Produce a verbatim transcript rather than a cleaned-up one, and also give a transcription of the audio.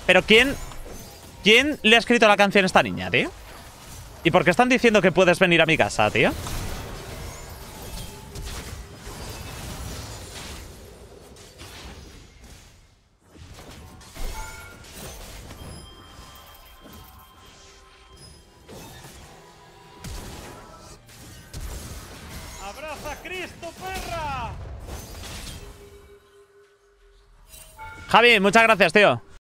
Pero ¿quién... ¿Quién le ha escrito la canción a esta niña, tío? ¿Y por qué están diciendo que puedes venir a mi casa, tío? ¡Abraza a Cristo, perra! Javi, muchas gracias, tío.